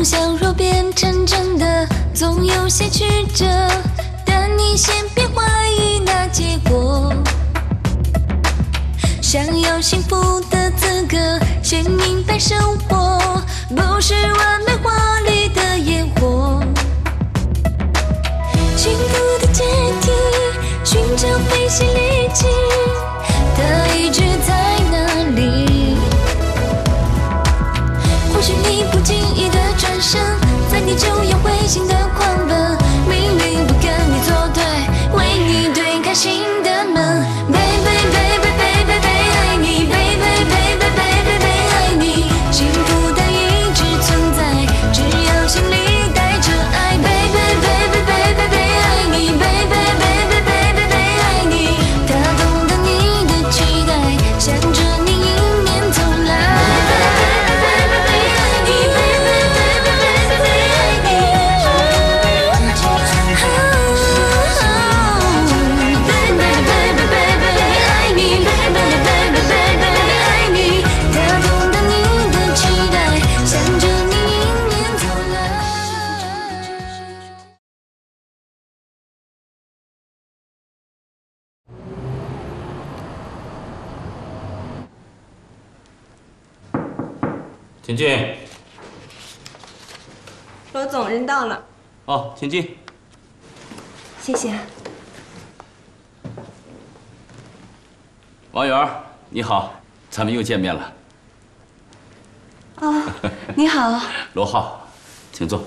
梦想若变成真的，总有些曲折，但你先别怀疑那结果。想要幸福的资格，先明白生活不是完美华丽的烟火。幸福的阶梯，寻找飞行利器，它一直在那里。或许你不经意的转身，在你就要灰心的狂奔，命运不跟你作对，为你推开新的门。Baby baby baby baby 爱你 ，Baby baby baby baby 爱你，幸福它一直存在，只要心里带着爱。Baby baby baby baby 爱你 ，Baby baby baby baby 爱你，它懂得你的期待，向着你迎面走来。 请进。 罗总，人到了。 哦，请进。 谢谢。 王源，你好，咱们又见面了。 哦，你好。 罗浩，请坐。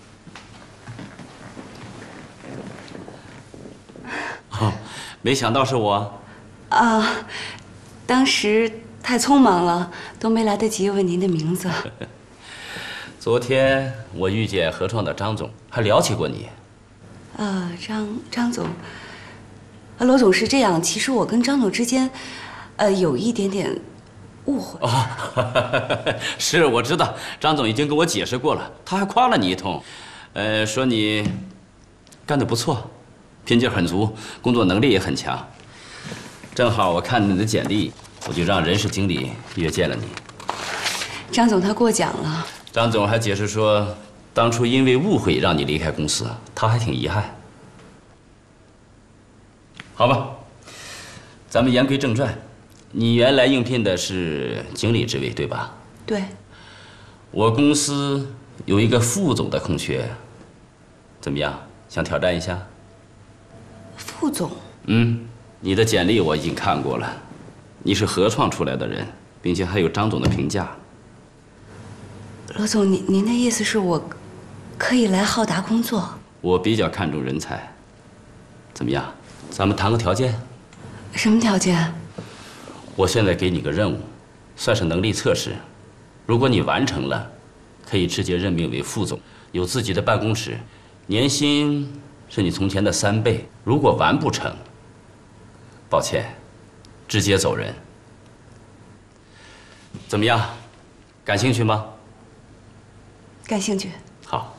哦，没想到是我。 啊，当时太匆忙了，都没来得及问您的名字。 昨天我遇见合创的张总，还聊起过你。 张总，罗总是这样，其实我跟张总之间，有一点点误会。 哦，是我知道，张总已经跟我解释过了，他还夸了你一通，说你干得不错，拼劲很足，工作能力也很强。正好我看你的简历，我就让人事经理约见了你。 张总他过奖了。 张总还解释说，当初因为误会让你离开公司，他还挺遗憾。好吧，咱们言归正传，你原来应聘的是经理职位，对吧？ 对。 我公司有一个副总的空缺，怎么样？想挑战一下？ 副总？ 你的简历我已经看过了，你是合创出来的人，并且还有张总的评价。 罗总，您的意思是我可以来浩达工作？ 我比较看重人才，怎么样？咱们谈个条件。 什么条件？ 我现在给你个任务，算是能力测试。如果你完成了，可以直接任命为副总，有自己的办公室，年薪是你从前的3倍。如果完不成，抱歉，直接走人。怎么样？感兴趣吗？ 感兴趣。 好。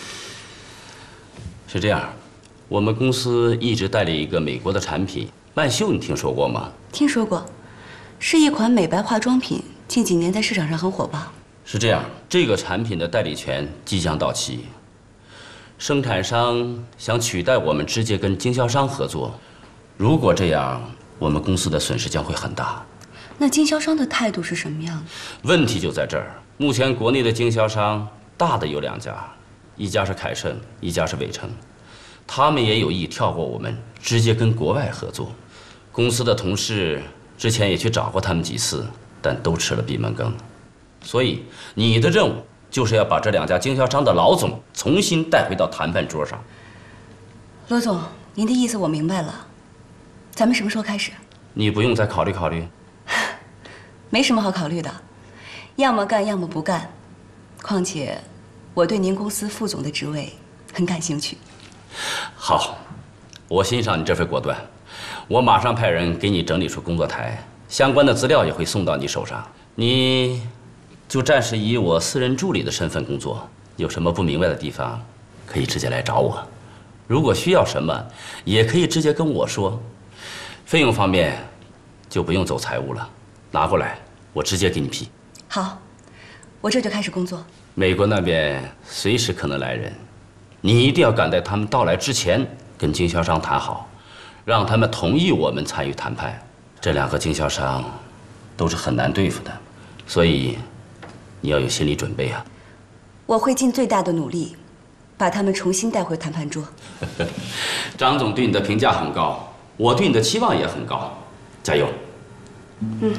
是这样，我们公司一直代理一个美国的产品，曼秀，你听说过吗？ 听说过，是一款美白化妆品，近几年在市场上很火爆。 是这样，这个产品的代理权即将到期，生产商想取代我们直接跟经销商合作。如果这样，我们公司的损失将会很大。 那经销商的态度是什么样的？ 问题就在这儿。目前国内的经销商大的有2家，一家是凯盛，一家是伟成，他们也有意跳过我们，直接跟国外合作。公司的同事之前也去找过他们几次，但都吃了闭门羹。所以你的任务就是要把这2家经销商的老总重新带回到谈判桌上。 罗总，您的意思我明白了。咱们什么时候开始？ 你不用再考虑考虑。 没什么好考虑的，要么干，要么不干。况且，我对您公司副总的职位很感兴趣。 好，我欣赏你这份果断。我马上派人给你整理出工作台，相关的资料也会送到你手上。你就暂时以我私人助理的身份工作，有什么不明白的地方，可以直接来找我。如果需要什么，也可以直接跟我说。费用方面就不用走财务了，拿过来我直接给你批。 好，我这就开始工作。 美国那边随时可能来人，你一定要赶在他们到来之前跟经销商谈好，让他们同意我们参与谈判。这2个经销商都是很难对付的，所以你要有心理准备啊。 我会尽最大的努力，把他们重新带回谈判桌。 张总对你的评价很高，我对你的期望也很高，加油。 嗯。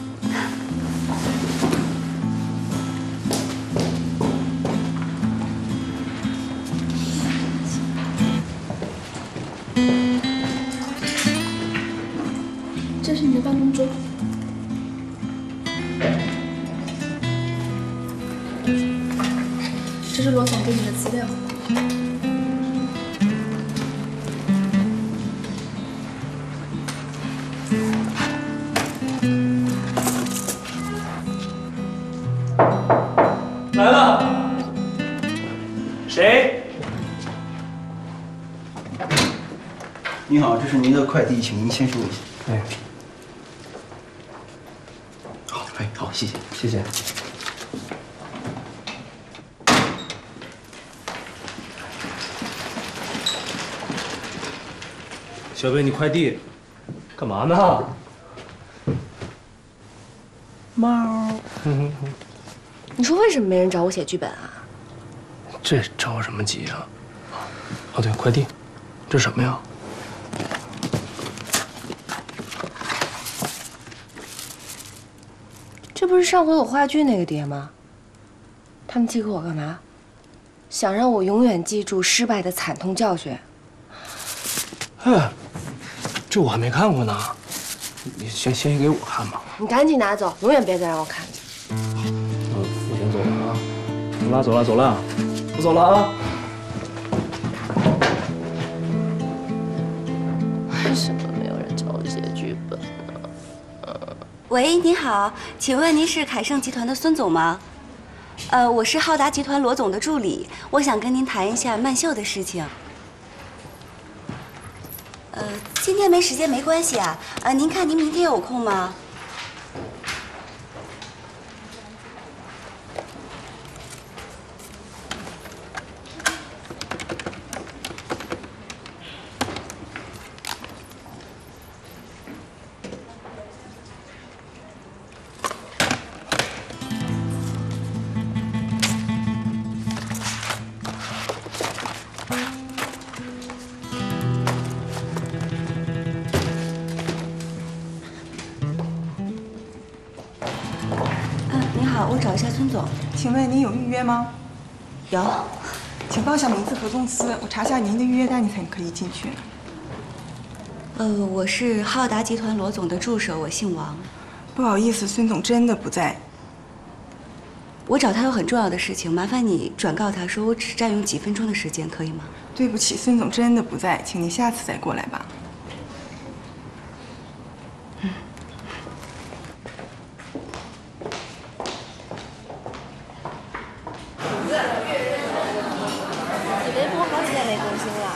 这是你的办公桌。这是罗总给你的资料。 来了，谁？ 您好，这是您的快递，请您签收一下。 哎， 好，哎，好，谢谢， 谢谢。小贝，你快递干嘛呢？ 猫。你说为什么没人找我写剧本啊？ 这着什么急啊？哦对，快递，这什么呀？ 这不是上回我话剧那个碟吗？他们寄给我干嘛？想让我永远记住失败的惨痛教训。 哎，这我还没看过呢，你先给我看吧。 你赶紧拿走，永远别再让我看见。 我先走了啊，走了，我走了啊。 为什么没有人找我写剧本呢？ 喂，您好，请问您是凯盛集团的孙总吗？我是浩达集团罗总的助理，我想跟您谈一下曼秀的事情。今天没时间没关系啊，您看您明天有空吗？您好，我找一下孙总。 请问您有预约吗？ 有。 请报下名字和公司，我查下您的预约单，你才可以进去。 我是浩达集团罗总的助手，我姓王。 不好意思，孙总真的不在。 我找他有很重要的事情，麻烦你转告他说我只占用几分钟的时间，可以吗？ 对不起，孙总真的不在，请您下次再过来吧。 你微博好几天没更新了。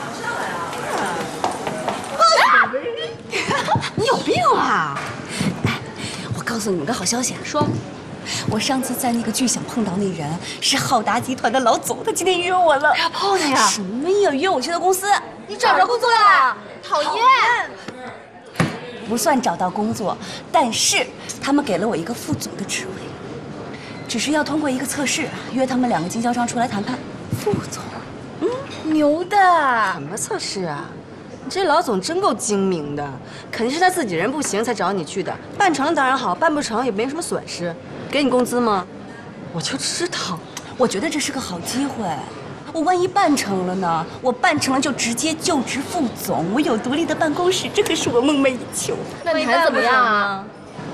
你有病啊！哎，我告诉你们个好消息，说，我上次在那个剧想碰到那人是浩达集团的老总，他今天约我了。要碰他呀？什么呀？约我去他公司。 你找着工作了？讨厌！ 不算找到工作，但是他们给了我一个副总的职位，只是要通过一个测试，约他们2个经销商出来谈判。 副总，牛的。 什么测试啊？你这老总真够精明的，肯定是他自己人不行才找你去的。办成了当然好，办不成也没什么损失。给你工资吗？我就知道， 我觉得这是个好机会。我万一办成了呢？我办成了就直接就职副总，我有独立的办公室，这可是我梦寐以求。 那你谈怎么样啊？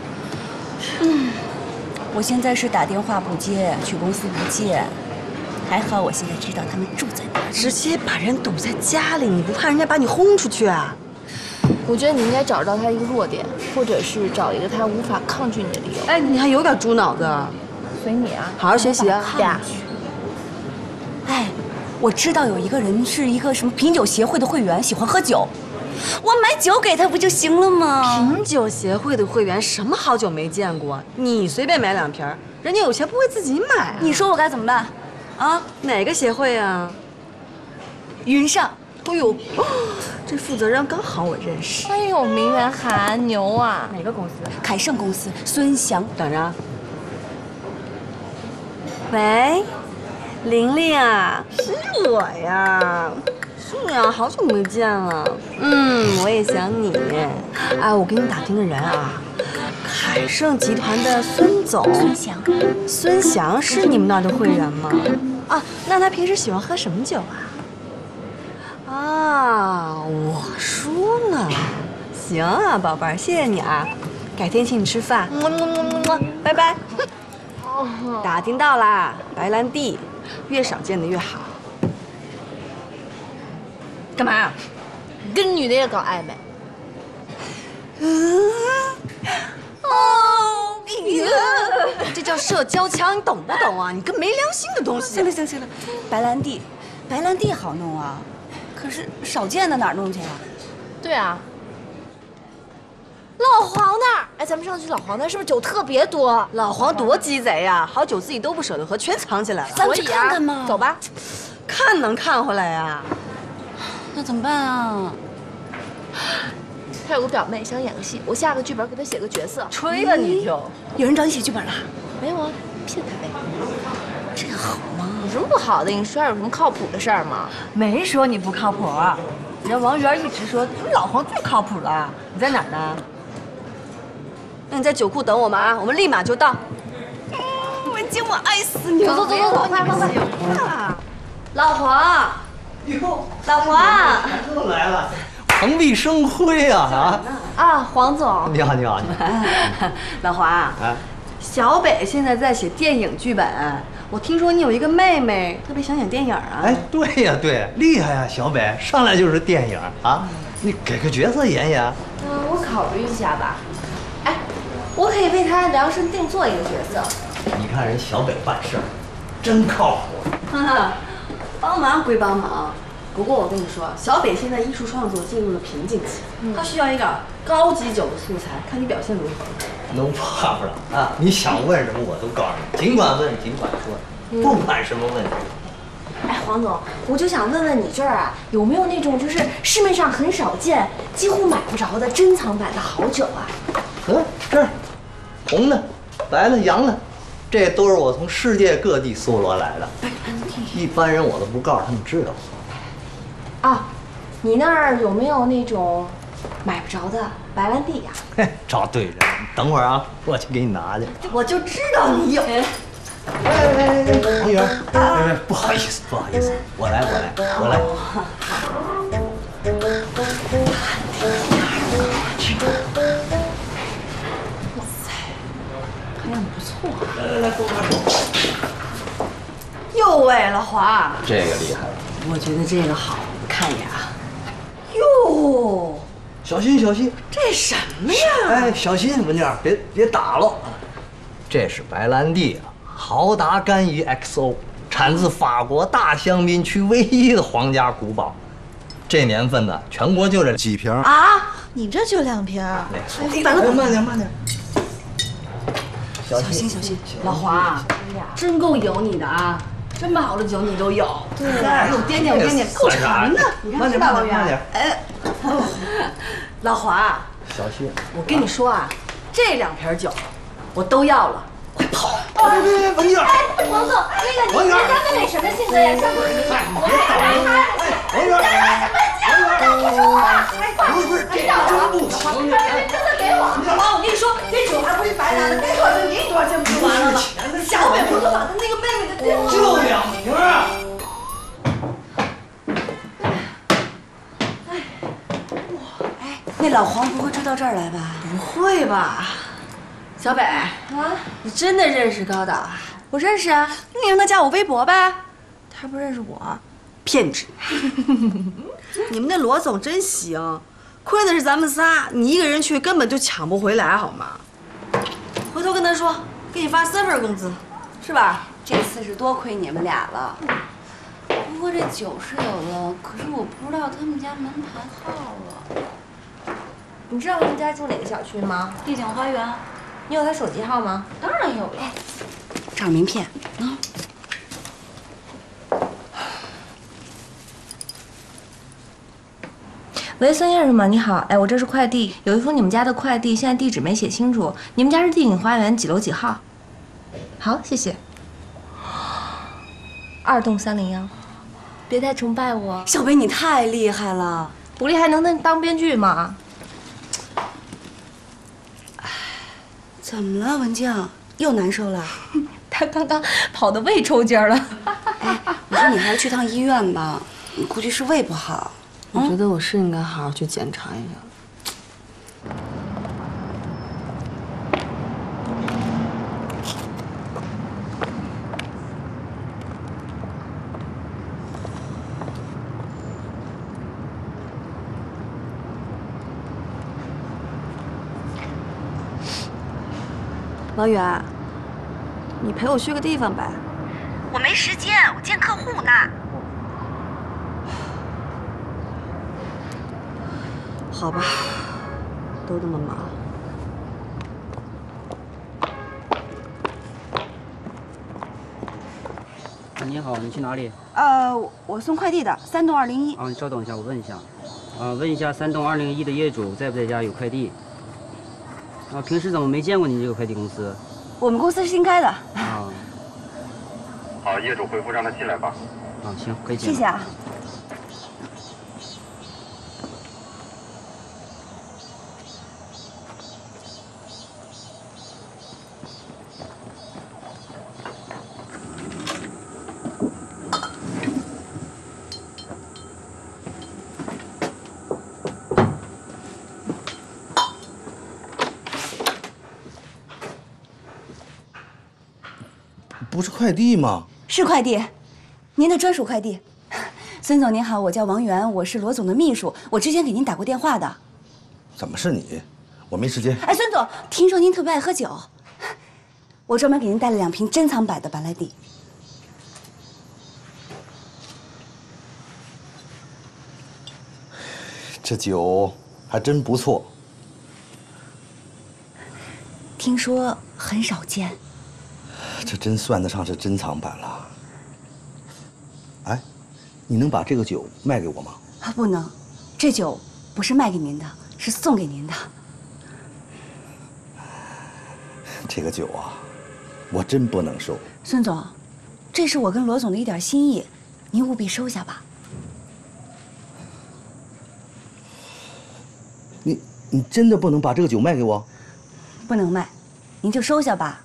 我现在是打电话不接，去公司不见。还好我现在知道他们住在哪儿， 直接把人堵在家里，你不怕人家把你轰出去啊？ 我觉得你应该找到他一个弱点，或者是找一个他无法抗拒你的理由。 哎，你还有点猪脑子。 随你啊， 好好学习啊。 呀。哎，我知道有一个人是一个什么品酒协会的会员，喜欢喝酒。 我买酒给他不就行了吗？ 品酒协会的会员什么好酒没见过？你随便买2瓶，人家有钱不会自己买啊。 你说我该怎么办？啊？ 哪个协会啊？ 云上。 哎呦，这负责人刚好我认识。 哎呦，明远喊牛啊！ 哪个公司？ 凯盛公司，孙翔。 等着。喂，玲玲啊，是我呀。是啊，好久没见了。我也想你。哎，我给你打听个人啊，凯盛集团的孙总。 孙翔。 孙翔是你们那儿的会员吗？啊，那他平时喜欢喝什么酒啊？啊，我说呢。行啊，宝贝儿，谢谢你啊，改天请你吃饭。拜拜。打听到啦，白兰地，越少见的越好。 干嘛呀？跟女的也搞暧昧？ 哦， 这叫社交枪，你懂不懂啊？你个没良心的东西！ 行了，白兰地好弄啊，可是少见的哪儿弄去啊？ 对啊。老黄那儿，哎，咱们上去老黄那儿是不是酒特别多？ 老黄多鸡贼呀，好酒自己都不舍得喝，全藏起来了。 咱们去看看嘛。 走吧。 看能看回来呀？ 那怎么办啊？ 他有个表妹想演个戏，我下个剧本给他写个角色。 吹吧你就！ 有人找你写剧本了？ 没有啊，骗他呗。 这个好吗？ 有什么不好的？你说有什么靠谱的事儿吗？ 没说你不靠谱，人王源一直说老黄最靠谱了。你在哪儿呢？那你在酒库等我们啊，我们立马就到。 文静，我爱死你了！ 走，快！ 老黄， 老黄， 又来了，蓬荜生辉啊！ 啊，黄总。 你好。 老黄，小北现在在写电影剧本，我听说你有一个妹妹特别想演电影啊。 哎，对呀，厉害呀，小北，上来就是电影啊！你给个角色演演。 我考虑一下吧。哎，我可以为他量身定做一个角色。 你看人小北办事儿，真靠谱。 帮忙归帮忙，不过我跟你说，小北现在艺术创作进入了瓶颈期，他需要一点高级酒的素材，看你表现如何。 No problem 啊！你想问什么我都告诉你，尽管问，尽管说，不管什么问题。 哎，黄总，我就想问问你这儿啊，有没有那种就是市面上很少见、几乎买不着的珍藏版的好酒啊？ 这儿，红的、白的、洋的，这都是我从世界各地搜罗来的。一般人我都不告诉他们知道。 啊，你那儿有没有那种买不着的白兰地呀？ 嘿，找对人，等会儿啊，我去给你拿去。 我就知道你有。 王源，不好意思，我来。 哇塞，看样不错啊。 来，给我把手。 又喂了华， 这个厉害了。 我觉得这个好，看一眼啊。哟， 小心！ 这什么呀？ 哎，小心，文静，别打了。这是白兰地啊，豪达干邑 XO， 产自法国大香槟区唯一的皇家古堡。这年份呢，全国就这几瓶啊！你这就2瓶？ 慢点。小心！ 老华，真够有你的啊！这么好的酒你都有，对，有点，够馋的。你看是吧，王源？哎，老华， 小心！ 我跟你说啊，这2瓶酒我都要了，快跑！ 别，文静！ 哎，黄总，那个你家妹妹什么性格呀？像我王源，不是，这样真不行！ 老王，我跟你说，这酒还不是白拿的，该多少钱给你多少钱不就完了吗？小北不是把他那个妹妹的电话就2瓶啊！ 那老黄不会追到这儿来吧？ 不会吧？小北啊，你真的认识高导啊？ 我认识啊，你让他加我微博呗。他不认识我， 骗子！你们那罗总真行，亏的是咱们仨，你一个人去根本就抢不回来，好吗？回头跟他说，给你发3份工资，是吧？ 这次是多亏你们俩了。不过这酒是有了，可是我不知道到他们家门牌号了。 你知道他们家住哪个小区吗？ 丽景花园。 你有他手机号吗？ 当然有了。 这儿名片啊。 喂，孙先生吗？你好，哎，我这是快递，有一封你们家的快递，现在地址没写清楚。你们家是地景花园几楼几号？好，谢谢。2栋301，别太崇拜我。 小北，你太厉害了， 不厉害能当编剧吗？ 怎么了，文静？又难受了？ 他刚刚跑的胃抽筋了。 哎，我说你还是去趟医院吧，你估计是胃不好。我觉得我是应该好好去检查一下。王源，你陪我去个地方呗。 我没时间，我见客户呢。 好吧，都那么忙。 你好，你去哪里？ 我送快递的，3栋201。 啊，你稍等一下，我问一下。问一下3栋201的业主在不在家，有快递。平时怎么没见过你这个快递公司？ 我们公司是新开的。 啊。 好，业主回复让他进来吧。 啊，行，可以进。 谢谢啊。 不是快递吗？ 是快递，您的专属快递。孙总您好，我叫王源，我是罗总的秘书，我之前给您打过电话的。 怎么是你？我没时间。 哎，孙总，听说您特别爱喝酒，我专门给您带了2瓶珍藏版的白兰地。 这酒还真不错， 听说很少见。 这真算得上是珍藏版了。哎，你能把这个酒卖给我吗？ 啊，不能，这酒不是卖给您的，是送给您的。 这个酒啊，我真不能收。 孙总，这是我跟罗总的一点心意，您务必收下吧。 你真的不能把这个酒卖给我？ 不能卖，您就收下吧。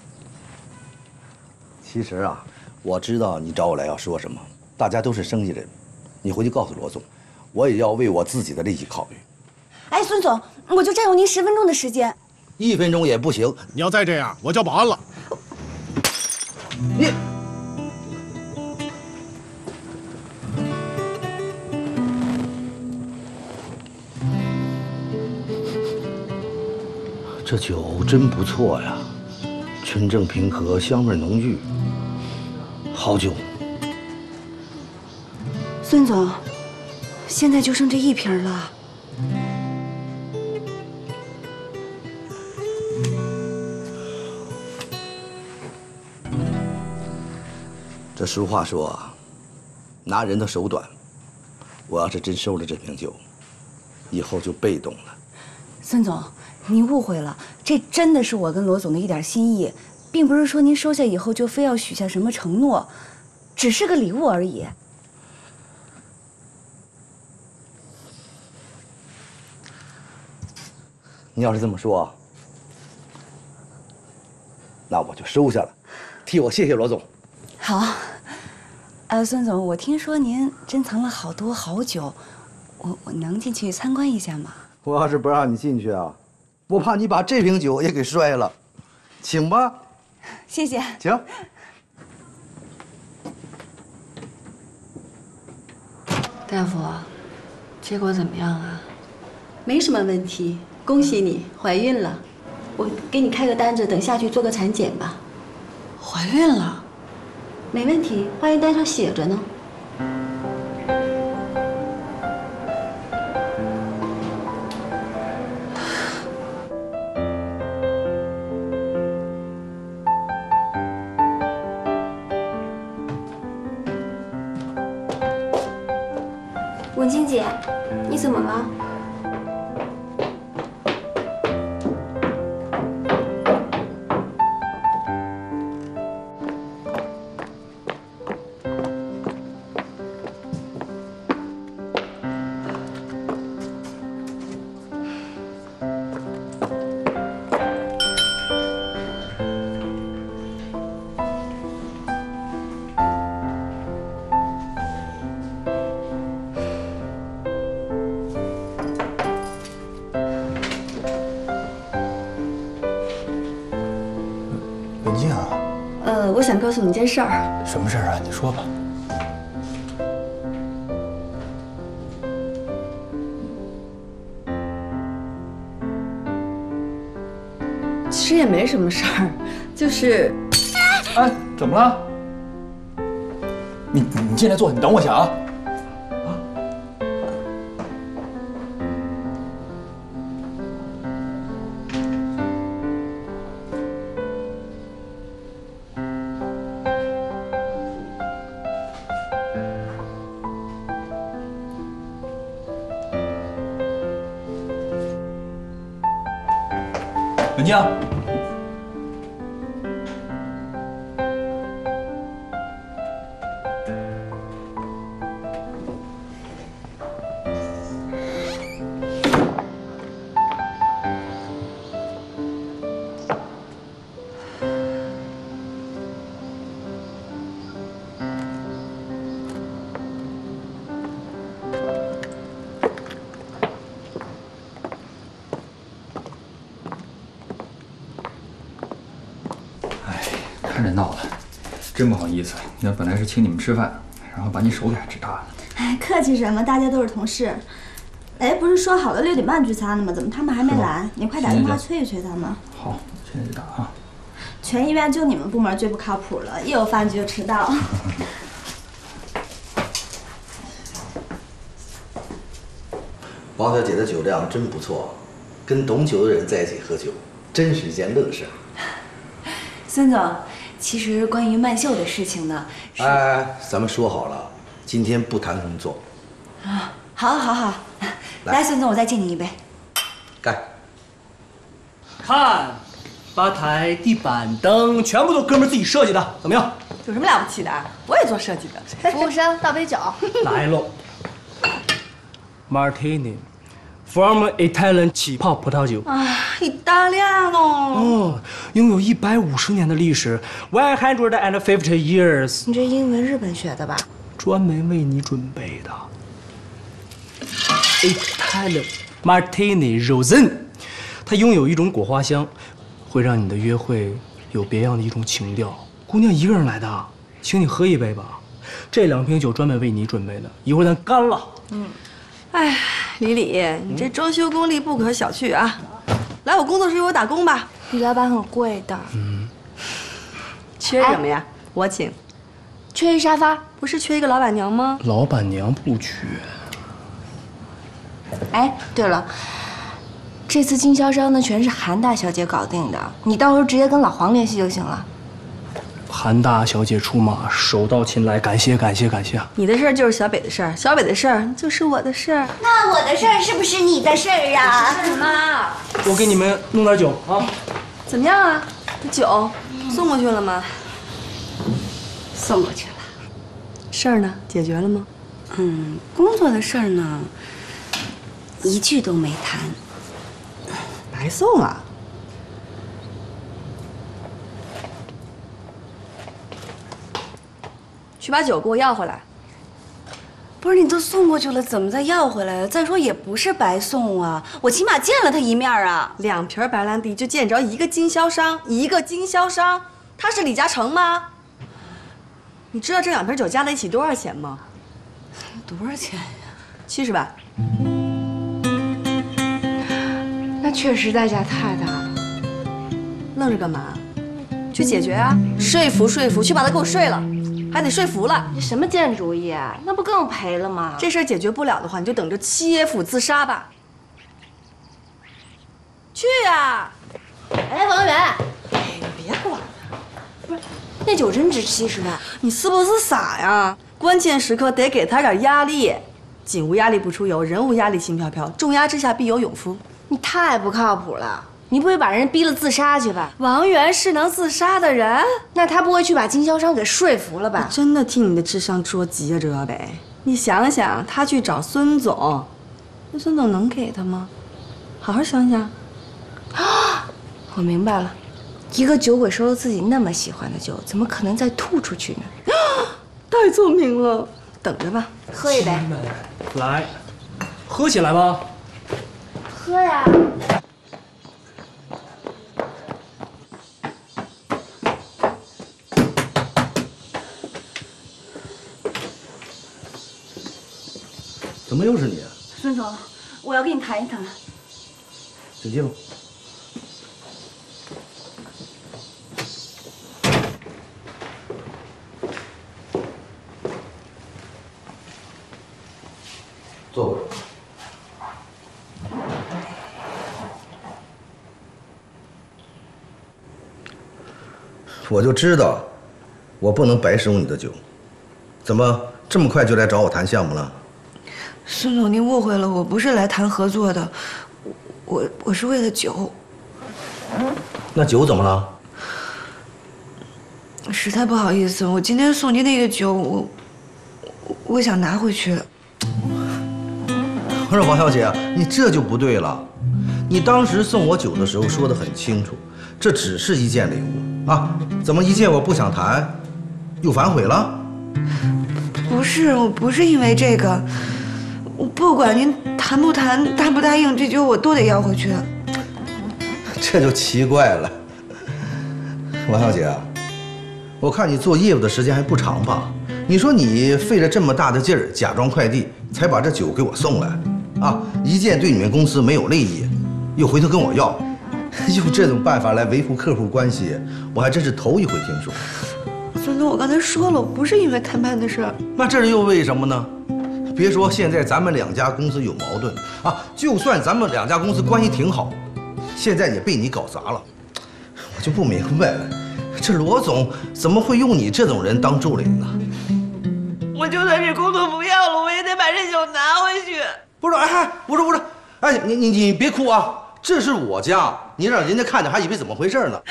其实啊，我知道你找我来要说什么，大家都是生意人，你回去告诉罗总，我也要为我自己的利益考虑。 哎，孙总，我就占用您10分钟的时间。 1分钟也不行， 你要再这样，我叫保安了。 你。这酒真不错呀，纯正平和，香味浓郁，好酒。 孙总，现在就剩这1瓶了。 这俗话说啊，拿人的手短。我要是真收了这瓶酒，以后就被动了。 孙总，您误会了，这真的是我跟罗总的一点心意，并不是说您收下以后就非要许下什么承诺，只是个礼物而已。 你要是这么说，那我就收下了，替我谢谢罗总。 好，孙总，我听说您珍藏了好多好酒，我能进去参观一下吗？ 我要是不让你进去啊，我怕你把这瓶酒也给摔了，请吧。 谢谢。 请。 大夫，结果怎么样啊？ 没什么问题，恭喜你怀孕了。我给你开个单子，等下去做个产检吧。 怀孕了？ 没问题，化验单上写着呢。 文清姐，你怎么了？ 文静啊， 我想告诉你件事儿。 什么事儿啊？你说吧。 其实也没什么事儿，就是…… 哎，怎么了？你进来坐，你等我一下啊。文静，看着闹的，真不好意思。那本来是请你们吃饭，然后把你手给指大了。 哎，客气什么？大家都是同事。哎，不是说好了6点半聚餐的吗？怎么他们还没来？你快打电话催一催他们。 好，现在就打啊。 全医院就你们部门最不靠谱了，一有饭局就迟到。 王小姐的酒量真不错，跟懂酒的人在一起喝酒，真是一件乐事。 孙总，其实关于曼秀的事情呢， 哎，咱们说好了，今天不谈工作。 啊，好，来，孙总，我再敬你一杯。 干。 看，吧台、地板、灯，全部都哥们自己设计的，怎么样？ 有什么了不起的？我也做设计的。 服务生，倒杯酒。 来喽 ，Martini from Italian 起泡葡萄酒。 啊，意大利哦。 哦，拥有150年的历史 ，150 years。 你这英文日本学的吧？ 专门为你准备的 Italian Martini Rosin， 它拥有一种果花香，会让你的约会有别样的一种情调。姑娘一个人来的，请你喝一杯吧。这2瓶酒专门为你准备的，一会儿咱干了。 哎，李李，你这装修功力不可小觑啊！来我工作室给我打工吧。 李老板很贵的。 缺什么呀？我请。 缺一沙发， 不是缺一个老板娘吗？ 老板娘不缺。 哎，对了，这次经销商呢全是韩大小姐搞定的，你到时候直接跟老黄联系就行了。 韩大小姐出马，手到擒来，感谢。 你的事儿就是小北的事儿，小北的事儿就是我的事儿。 那我的事儿是不是你的事儿啊？ 妈， 我给你们弄点酒啊。 怎么样啊？这酒送过去了吗？ 送过去了。 事儿呢？解决了吗？ 工作的事儿呢，一句都没谈。 白送了。去把酒给我要回来。 不是你都送过去了，怎么再要回来了？再说也不是白送啊，我起码见了他一面啊。 2瓶白兰地就见着一个经销商，他是李嘉诚吗？你知道这2瓶酒加在一起多少钱吗？ 多少钱呀 ？70万。 那确实代价太大了。 愣着干嘛？去解决啊！说服，去把他给我睡了。还得说服了， 这什么贱主意啊？那不更赔了吗？ 这事儿解决不了的话，你就等着切腹自杀吧。去呀！ 哎，王源， 你别管了。 不是，那酒真值70万， 你是不是傻呀？关键时刻得给他点压力。 井无压力不出油，人无压力轻飘飘，重压之下必有勇夫。 你太不靠谱了，你不会把人逼了自杀去吧？ 王源是能自杀的人， 那他不会去把经销商给说服了吧？ 我真的替你的智商着急啊，周小北。你想想，他去找孙总，那孙总能给他吗？好好想想。 啊，我明白了，一个酒鬼收了自己那么喜欢的酒，怎么可能再吐出去呢？ 太聪明了，等着吧， 喝一杯。 来，喝起来吧。 喝呀。 怎么又是你？ 孙总，我要跟你谈一谈。 请进吧。坐会儿。我就知道，我不能白收你的酒。怎么这么快就来找我谈项目了？ 孙总，您误会了，我不是来谈合作的，我是为了酒。 那酒怎么了？ 实在不好意思，我今天送您那个酒，我想拿回去。 不是王小姐，你这就不对了。你当时送我酒的时候说得很清楚，这只是一件礼物啊，怎么一件我不想谈，又反悔了？ 不是，我不是因为这个，我不管您谈不谈、答不答应，这酒我都得要回去。 这就奇怪了，王小姐，我看你做业务的时间还不长吧？你说你费了这么大的劲儿假装快递，才把这酒给我送来，啊，一件对你们公司没有利益，又回头跟我要，用这种办法来维护客户关系，我还真是头一回听说。 孙总，我刚才说了，我不是因为谈判的事儿。 那这又为什么呢？别说现在咱们两家公司有矛盾啊，就算咱们两家公司关系挺好，现在也被你搞砸了，我就不明白了，这罗总怎么会用你这种人当助理呢？ 我就算这工作不要了，我也得把这酒拿回去。 不是，哎，不是，哎，你别哭啊，这是我家，你让人家看着还以为怎么回事呢。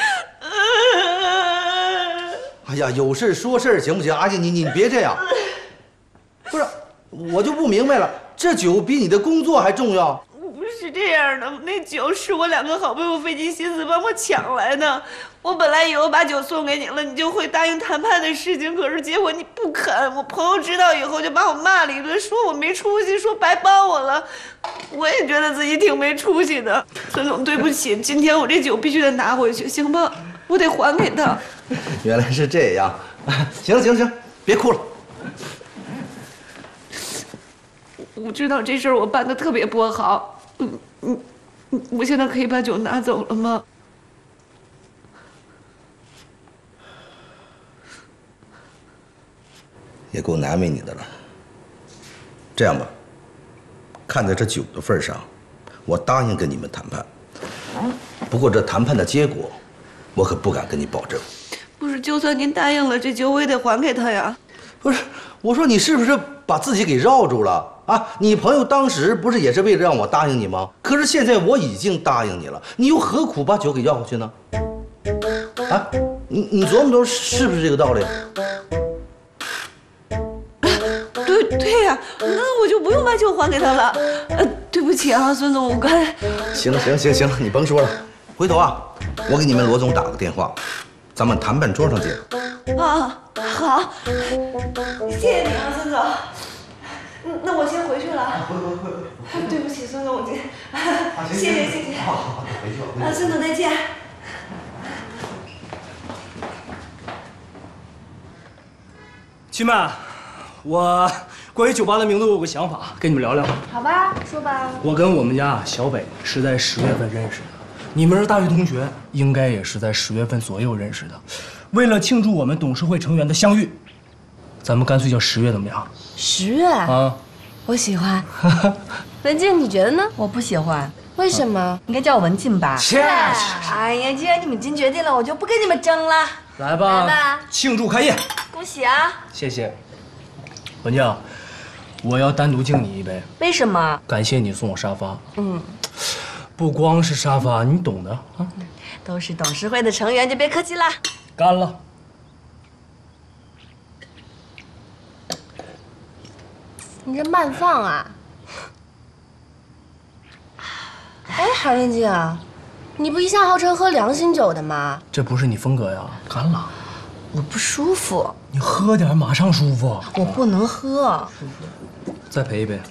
哎呀，有事说事行不行？阿姐，你别这样。不是，我就不明白了，这酒比你的工作还重要？ 不是这样的，那酒是我两个好朋友费尽心思帮我抢来的。我本来以为把酒送给你了，你就会答应谈判的事情，可是结果你不肯。我朋友知道以后就把我骂了一顿，说我没出息，说白帮我了。我也觉得自己挺没出息的。孙总，对不起，今天我这酒必须得拿回去，行吧？我得还给他。 原来是这样，行，别哭了。 我知道这事儿我办得特别不好，我现在可以把酒拿走了吗？ 也够难为你的了。这样吧，看在这酒的份上，我答应跟你们谈判。不过这谈判的结果，我可不敢跟你保证。 不是，就算您答应了，这酒我也得还给他呀。 不是，我说你是不是把自己给绕住了啊？你朋友当时不是也是为了让我答应你吗？可是现在我已经答应你了，你又何苦把酒给要回去呢？啊，你琢磨琢磨，是不是这个道理？ 对呀，那我就不用把酒还给他了。对不起啊，孙总，我刚才…… 行，你甭说了，回头啊，我给你们罗总打个电话，咱们谈判桌上见。 啊，好，谢谢你啊，孙总。那我先回去了。对不起，孙总，我谢谢。 好，回去吧。 孙总再见。 亲们，我关于酒吧的名字我有个想法，跟你们聊聊。 好吧，说吧。 我跟我们家小北是在10月份认识的，你们是大学同学，应该也是在10月份左右认识的。为了庆祝我们董事会成员的相遇，咱们干脆叫10月怎么样 ？10月啊， 我喜欢。文静，你觉得呢？ 我不喜欢。 为什么？ 应该叫我文静吧。 哎呀，既然你们已经决定了，我就不跟你们争了。 来吧， 来吧， 庆祝开业！ 恭喜啊！ 谢谢。文静， 我要单独敬你一杯。 为什么？ 感谢你送我沙发。 嗯， 不光是沙发，你懂的啊。 都是董事会的成员，就别客气啦。 干了。 你这慢放啊！哎，海伦姐，你不一向号称喝良心酒的吗？ 这不是你风格呀。干了。 我不舒服。 你喝点，马上舒服。 我不能喝。 再赔一杯。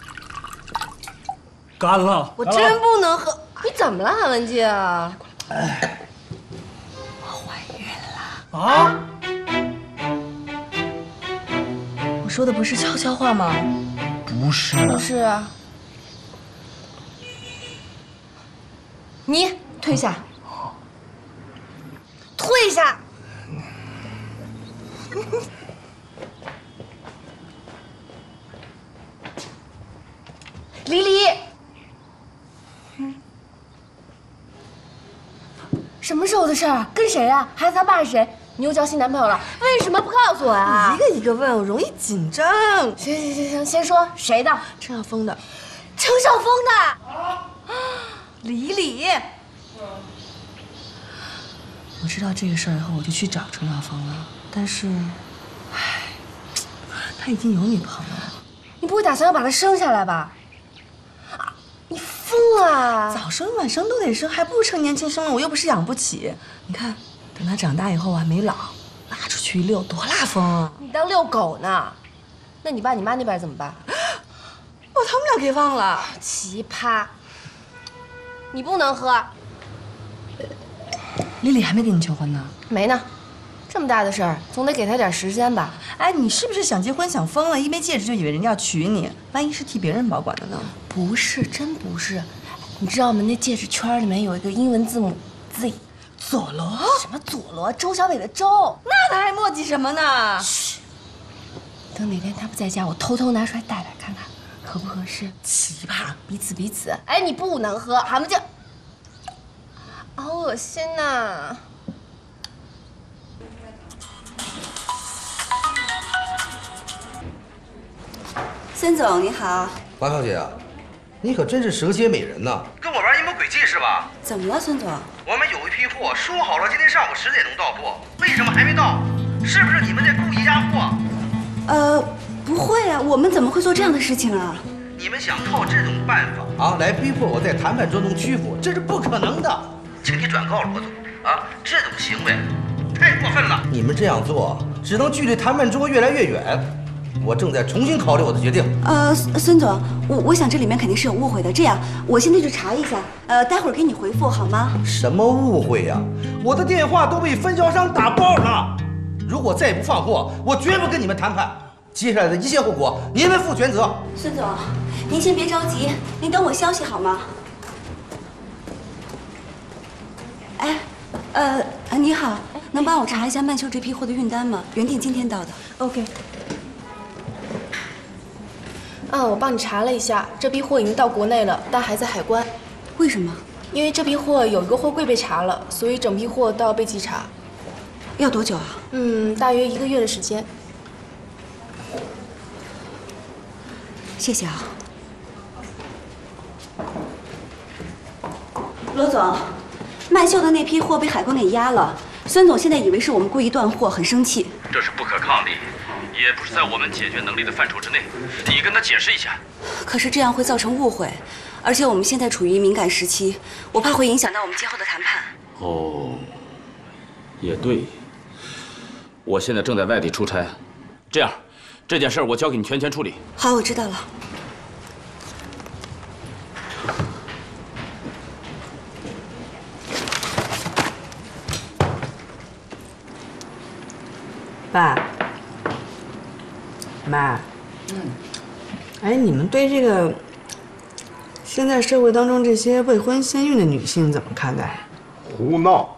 干了。 我真不能喝。 你怎么了，海文姐？ 哎， 我怀孕了。 啊？ 我说的不是悄悄话吗？ 不是。 不是啊。你退下。退下。李李，什么时候的事儿？跟谁啊？孩子他爸是谁？你又交新男朋友了？为什么不告诉我啊？ 一个一个问，我容易紧张。 行，先说谁的？ 陈晓峰的。 陈晓峰的。 李李。我知道这个事儿以后，我就去找陈晓峰了。但是，唉，他已经有女朋友了。 你不会打算要把他生下来吧？啊，你疯了！ 早生晚生都得生，还不如趁年轻生了。我又不是养不起。你看，等他长大以后还没老，拉出去一遛，多拉风啊！ 你当遛狗呢？那你爸你妈那边怎么办？ 把他们俩给忘了。 奇葩！你不能喝。 李李还没跟你求婚呢？ 没呢。这么大的事儿，总得给他点时间吧？ 哎，你是不是想结婚想疯了？一没戒指就以为人家要娶你，万一是替别人保管的呢？ 不是，真不是。你知道吗？那戒指圈里面有一个英文字母 Z。 佐罗？ 什么佐罗？周小伟的周。 那他还磨叽什么呢？ 嘘。等哪天他不在家，我偷偷拿出来戴戴看看，合不合适？ 奇葩， 彼此。哎，你不能喝，俺们就……好恶心呐！ 孙总你好， 王小姐啊，你可真是蛇蝎美人呐！ 跟我玩阴谋诡计是吧？ 怎么了，孙总？ 我们有一批货，说好了今天上午10点钟到货，为什么还没到？是不是你们在故意压货？ 不会啊，我们怎么会做这样的事情啊？ 你们想靠这种办法啊来逼迫我在谈判桌中屈服，这是不可能的。 请你转告罗总啊，这种行为太过分了。 你们这样做，只能距离谈判桌越来越远。我正在重新考虑我的决定。 孙总，我想这里面肯定是有误会的。这样，我现在去查一下，待会儿给你回复好吗？ 什么误会呀？我的电话都被分销商打爆了。如果再不放货，我绝不跟你们谈判。接下来的一切后果，你们负全责。 孙总，您先别着急，您等我消息好吗？哎，你好，能帮我查一下曼秀这批货的运单吗？原定今天到的。OK。 我帮你查了一下，这批货已经到国内了，但还在海关。 为什么？ 因为这批货有一个货柜被查了，所以整批货都要被稽查。 要多久啊？ 大约1个月的时间。 谢谢啊，罗总。曼秀的那批货被海关给压了，孙总现在以为是我们故意断货，很生气。 这是不可抗力，也不是在我们解决能力的范畴之内。你跟他解释一下。 可是这样会造成误会，而且我们现在处于敏感时期，我怕会影响到我们今后的谈判。 哦，也对。我现在正在外地出差，这样，这件事我交给你全权处理。 好，我知道了。 爸妈，哎，你们对这个现在社会当中这些未婚先孕的女性怎么看待？ 胡闹！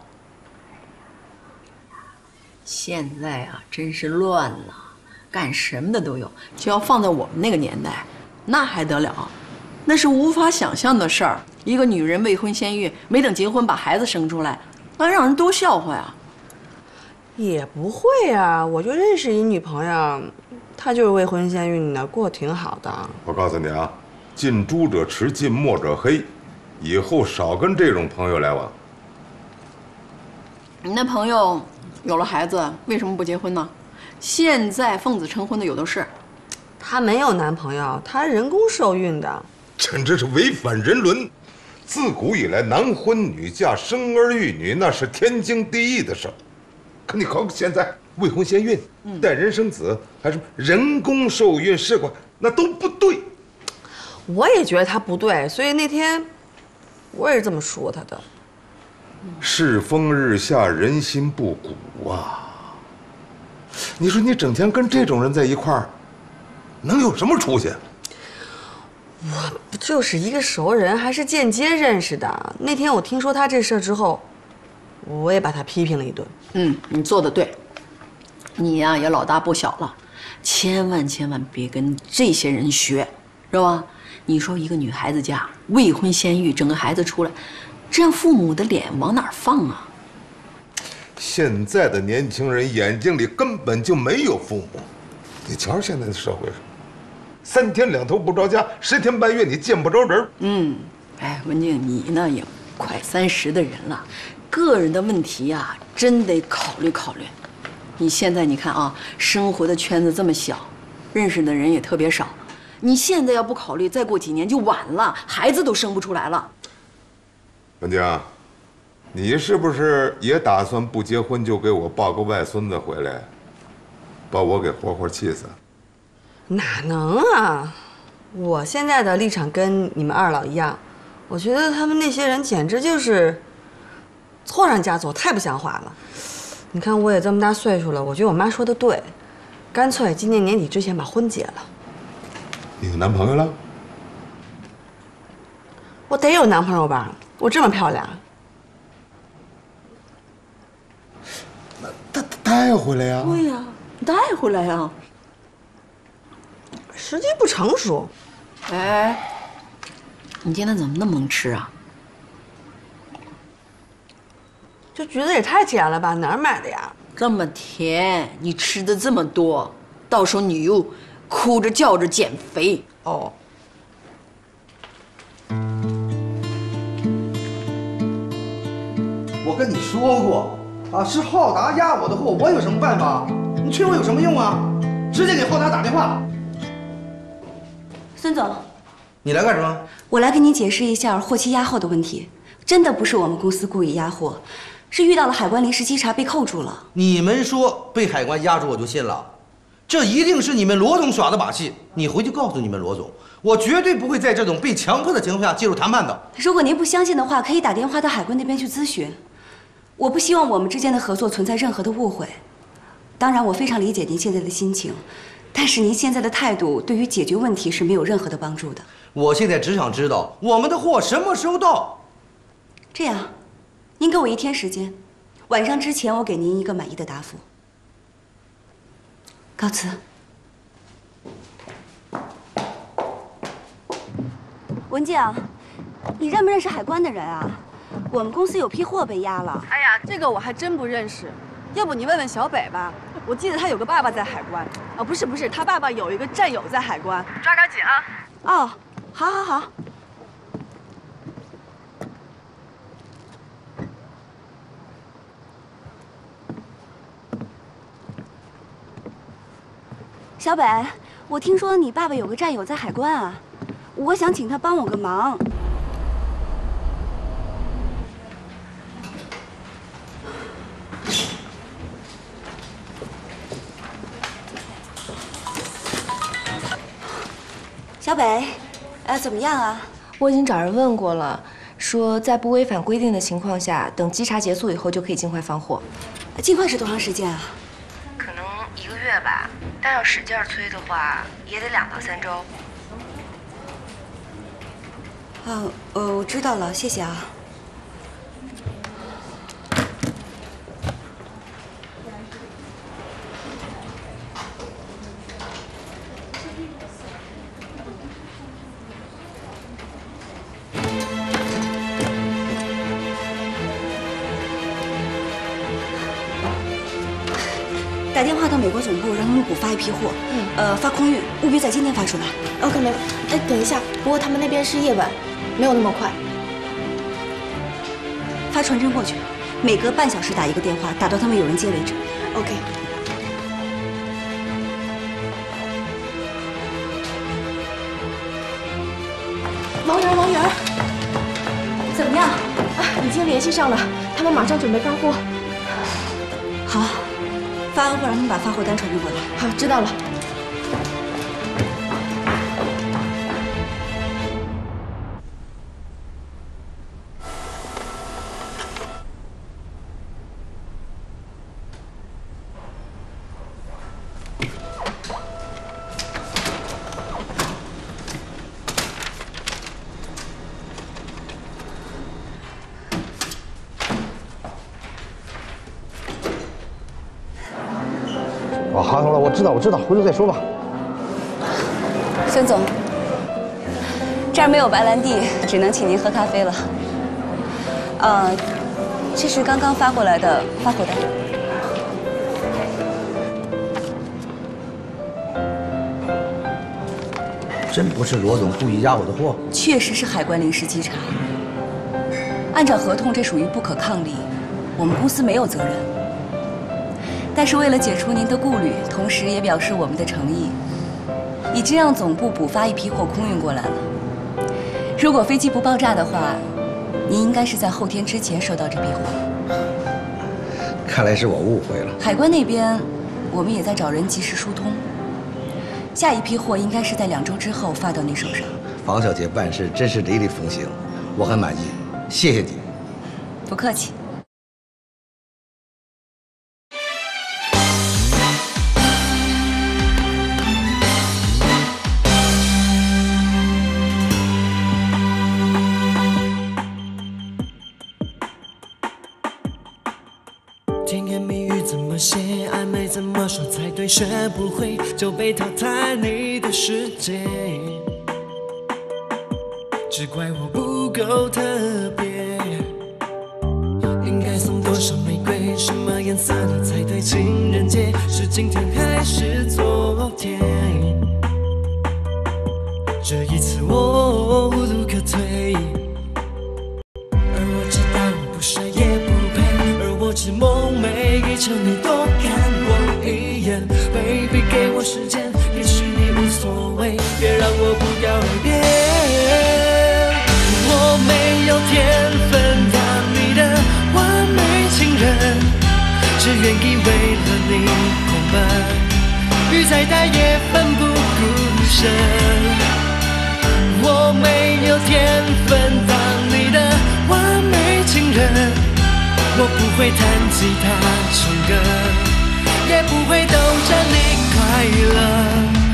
现在啊，真是乱了，干什么的都有。就要放在我们那个年代，那还得了？那是无法想象的事儿。一个女人未婚先孕，没等结婚把孩子生出来，那让人多笑话呀！ 也不会啊，我就认识一女朋友， 他就是未婚先孕呢，过得挺好的。 我告诉你啊，近朱者赤，近墨者黑，以后少跟这种朋友来往。 你那朋友有了孩子，为什么不结婚呢？现在奉子成婚的有的是。 她没有男朋友，她人工受孕的， 简直是违反人伦。自古以来，男婚女嫁、生儿育女，那是天经地义的事儿。可你看现在未婚先孕、带人生子，还是人工受孕试管，那都不对。 我也觉得她不对，所以那天我也是这么说她的。 世风日下，人心不古啊！你说你整天跟这种人在一块儿，能有什么出息？ 我不就是一个熟人，还是间接认识的。那天我听说他这事儿之后，我也把他批评了一顿。 你做得对，你呀也老大不小了，千万别跟这些人学，知道吧？你说一个女孩子家未婚先孕，整个孩子出来，这样父母的脸往哪儿放啊？ 现在的年轻人眼睛里根本就没有父母，你瞧现在的社会上，3天2头不着家，10天半月你见不着人。 文静，你呢也快30的人了，个人的问题呀，真得考虑考虑。你现在你看啊，生活的圈子这么小，认识的人也特别少，你现在要不考虑，再过几年就晚了，孩子都生不出来了。 文静，你是不是也打算不结婚就给我抱个外孙子回来，把我给活活气死？ 哪能啊！我现在的立场跟你们二老一样，我觉得他们那些人简直就是错上加错，太不像话了。你看我也这么大岁数了，我觉得我妈说的对，干脆今年年底之前把婚结了。 你有男朋友了？ 我得有男朋友吧，我这么漂亮。 那带回来呀？ 对呀，带回来呀。 时机不成熟。 哎，你今天怎么那么能吃啊？ 这橘子也太甜了吧，哪儿买的呀？ 这么甜，你吃的这么多，到时候你又哭着叫着减肥哦。 我跟你说过啊，是浩达压我的货，我有什么办法？你催我有什么用啊？直接给浩达打电话。 孙总， 你来干什么？ 我来跟您解释一下货期压后的问题。真的不是我们公司故意压货，是遇到了海关临时稽查被扣住了。 你们说被海关压住我就信了，这一定是你们罗总耍的把戏。你回去告诉你们罗总，我绝对不会在这种被强迫的情况下介入谈判的。 如果您不相信的话，可以打电话到海关那边去咨询。我不希望我们之间的合作存在任何的误会。当然，我非常理解您现在的心情，但是您现在的态度对于解决问题是没有任何的帮助的。 我现在只想知道我们的货什么时候到。 这样，您给我1天时间，晚上之前我给您一个满意的答复。告辞。文静，你认不认识海关的人啊？我们公司有批货被压了。 哎呀，这个我还真不认识，要不你问问小北吧。我记得他有个爸爸在海关，哦，不是，他爸爸有一个战友在海关。抓紧啊！哦，好。 小北，我听说你爸爸有个战友在海关啊，我想请他帮我个忙。小北，怎么样啊？ 我已经找人问过了，说在不违反规定的情况下，等稽查结束以后就可以尽快放货。 尽快是多长时间啊？ 可能1个月吧，但要使劲催的话，也得2到3周。 我知道了，谢谢啊。大打电话到美国总部，让他们补发一批货。发空运，务必在今天发出来。 OK， 没问题。哎，等一下，不过他们那边是夜晚，没有那么快。 发传真过去，每隔半小时打一个电话，打到他们有人接为止。 OK。王源， 怎么样？ 已经联系上了，他们马上准备发货。 好，发完货让他们把发货单传真过来。 好，知道了。 好了，我知道，回头再说吧。 孙总，这儿没有白兰地，只能请您喝咖啡了。这是刚刚发过来的发货单。 真不是罗总故意压我的货？ 确实是海关临时稽查。按照合同，这属于不可抗力，我们公司没有责任。但是为了解除您的顾虑，同时也表示我们的诚意，已经让总部补发一批货空运过来了。如果飞机不爆炸的话，您应该是在后天之前收到这批货。 看来是我误会了。 海关那边，我们也在找人及时疏通。下一批货应该是在2周之后发到您手上。 房小姐办事真是雷厉风行，我很满意，谢谢你。 不客气。 甜言蜜语怎么写，暧昧怎么说才对，学不会就被淘汰你的世界。只怪我不够特别，应该送多少玫瑰，什么颜色的才对？情人节是今天还是昨天？这一次我无路可退，而我知道我不帅也不配，而我只梦寐以求你多看我一眼。Baby 给我时间，也许你无所谓，别让我不告而别。我没有天分当你的完美情人，只愿意为了你狂奔，雨再大也奋不顾身。我没有天分当你的完美情人，我不会弹吉他唱歌，也不会逗着你快乐。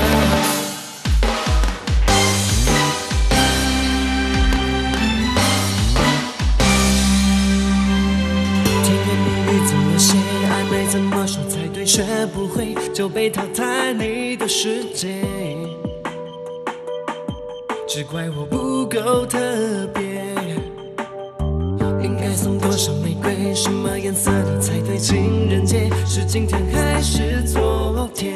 甜言蜜语怎么写，暧昧怎么说才对？学不会就被淘汰你的世界。只怪我不够特别，应该送多少玫瑰，什么颜色的才对？情人节是今天还是昨天？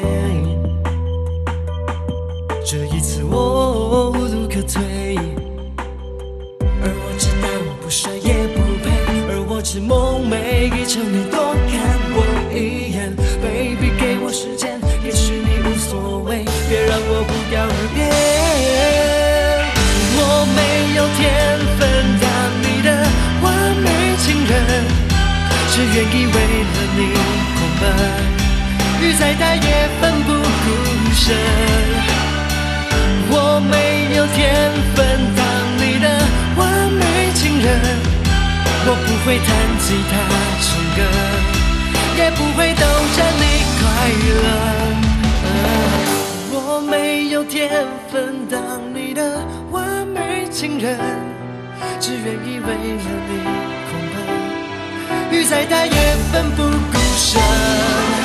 这一次我无路可退，而我知道我不帅也不配，而我只梦寐以求你多看我一眼。Baby 给我时间，也许你无所谓，别让我不告而别。我没有天分当你的完美情人，只愿意为了你狂奔，雨再大也奋不顾身。我没有天分当你的完美情人，我不会弹吉他唱歌，也不会逗着你快乐。我没有天分当你的完美情人，只愿意为了你狂奔，雨再大也奋不顾身。